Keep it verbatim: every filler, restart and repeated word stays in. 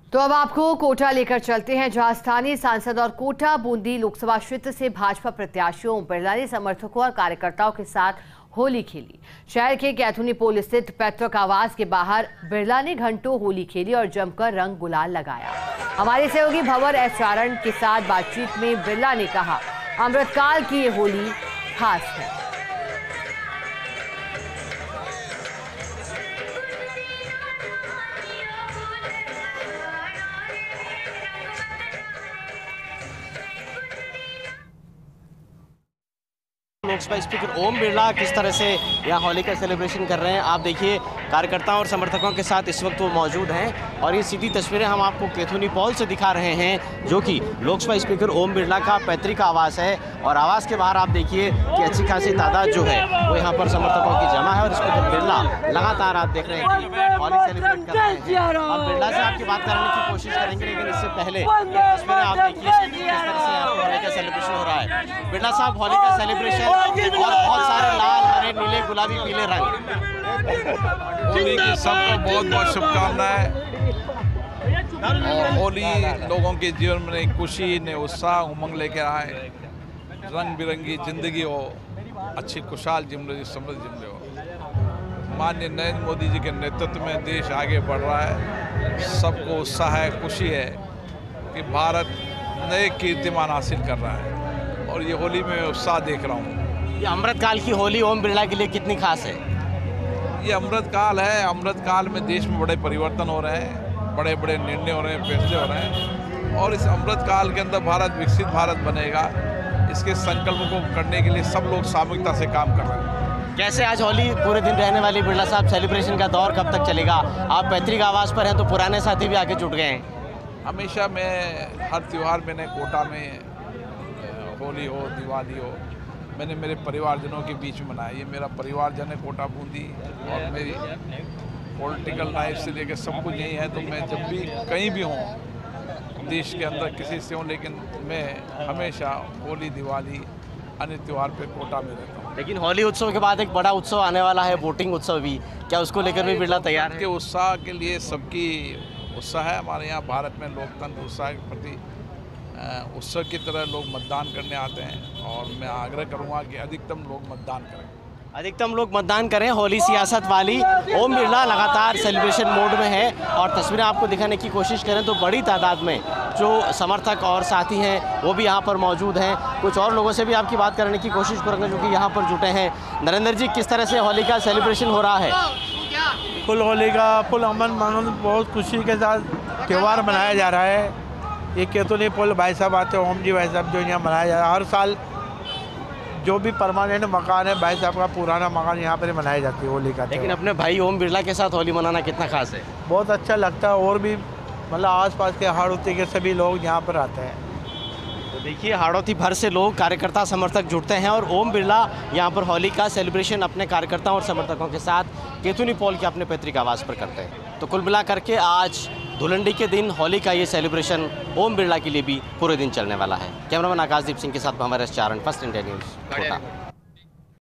तो अब आपको कोटा लेकर चलते हैं, जहां स्थानीय सांसद और कोटा बूंदी लोकसभा क्षेत्र से भाजपा प्रत्याशियों बिरला ने समर्थकों और कार्यकर्ताओं के साथ होली खेली। शहर के कैथुनी पोल स्थित पैतृक आवास के बाहर बिरला ने घंटों होली खेली और जमकर रंग गुलाल लगाया। हमारे सहयोगी भंवर एस चारण के साथ बातचीत में बिरला ने कहा, अमृतकाल की ये होली खास है। लोकसभा स्पीकर ओम बिरला किस तरह से यहाँ होली का सेलिब्रेशन कर रहे हैं, आप देखिए कार्यकर्ताओं और समर्थकों के साथ इस वक्त वो मौजूद हैं और ये सीधी तस्वीरें हम आपको कैथुनी पॉल से दिखा रहे हैं, जो कि लोकसभा स्पीकर ओम बिरला का पैतृक आवास है। और आवास के बाहर आप देखिए कि अच्छी खासी तादाद जो है वो यहाँ पर समर्थकों की जमा है और स्पीकर बिरला लगातार आप देख रहे हैं कि होली सेलिब्रेट कर रहे हैं। अब बिरला से आपकी बात करने की कोशिश करेंगे, लेकिन इससे पहले तस्वीरें आप देखिए किस तरह से यहाँ पर होली का सेलिब्रेशन हो रहा है। बिरला साहब, होली का सेलिब्रेशन और बहुत सारे लाल, हरे, नीले, गुलाबी, पीले रंग। होली की सबको बहुत बहुत शुभकामनाएं। और होली लोगों के जीवन में नई खुशी, नए उत्साह, उमंग लेकर आए, रंग बिरंगी जिंदगी हो, अच्छी खुशहाल जिंदगी, समृद्ध जिंदगी हो। माननीय नरेंद्र मोदी जी के नेतृत्व में देश आगे बढ़ रहा है। सबको उत्साह है, खुशी है कि भारत नए कीर्तिमान हासिल कर रहा है और ये होली में उत्साह देख रहा हूँ। ये अमृतकाल की होली ओम बिरला के लिए कितनी खास है? ये अमृतकाल है। अमृतकाल में देश में बड़े परिवर्तन हो रहे हैं, बड़े बड़े निर्णय हो रहे हैं, फैसले हो रहे हैं और इस अमृतकाल के अंदर भारत विकसित भारत बनेगा। इसके संकल्प को करने के लिए सब लोग सामूहिकता से काम कर रहे हैं। कैसे आज होली पूरे दिन रहने वाली बिरला साहब, सेलिब्रेशन का दौर कब तक चलेगा? आप पैतृक आवास पर हैं तो पुराने साथी भी आके जुट गए हैं। हमेशा मैं हर त्यौहार मैंने कोटा में, होली हो, दिवाली हो, मैंने मेरे परिवारजनों के बीच में मनाया। ये मेरा परिवारजन है कोटा बूंदी और मेरी पॉलिटिकल लाइफ से लेकर सब कुछ यही है। तो मैं जब भी कहीं भी हूँ देश के अंदर किसी से हूँ, लेकिन मैं हमेशा होली, दिवाली, अन्य त्यौहार पे कोटा में रहता हूँ। लेकिन होली उत्सव के बाद एक बड़ा उत्सव आने वाला है, वोटिंग उत्सव भी, क्या उसको लेकर भी बिरला तैयार है? के उत्साह के लिए सबकी उत्साह है। हमारे यहाँ भारत में लोकतंत्र उत्साह के प्रति उत्सव की तरह लोग मतदान करने आते हैं और मैं आग्रह करूंगा कि अधिकतम लोग मतदान करें। अधिकतम लोग मतदान करें। होली सियासत वाली। ओम बिरला लगातार सेलिब्रेशन मोड में है और तस्वीरें आपको दिखाने की कोशिश करें तो बड़ी तादाद में जो समर्थक और साथी हैं वो भी यहाँ पर मौजूद हैं। कुछ और लोगों से भी आपकी बात करने की कोशिश करेंगे जो कि यहाँ पर जुटे हैं। नरेंद्र जी, किस तरह से होली का सेलिब्रेशन हो रहा है? फुल होली का फुल अमन मानून बहुत खुशी के साथ त्यौहार मनाया जा रहा है। ये कैथुनी पोल भाई साहब आते हैं, ओम जी भाई साहब, जो यहाँ मनाया जा रहा है। हर साल जो भी परमानेंट मकान है भाई साहब का पुराना मकान, यहाँ पर मनाई जाती है होली का। लेकिन अपने भाई ओम बिरला के साथ होली मनाना कितना खास है? बहुत अच्छा लगता है और भी मतलब आसपास के हाड़ौती के सभी लोग यहाँ पर आते हैं। तो देखिए हाड़ौती भर से लोग, कार्यकर्ता, समर्थक जुड़ते हैं और ओम बिरला यहाँ पर होली का सेलिब्रेशन अपने कार्यकर्ताओं और समर्थकों के साथ कैथुनी पॉल के अपने पैतृक आवास पर करते हैं। तो कुल मिला करके आज धुलंडी के दिन होली का ये सेलिब्रेशन ओम बिरला के लिए भी पूरे दिन चलने वाला है। कैमरामैन आकाशदीप सिंह के साथ Bhanwar S Charan, First India News, Kota.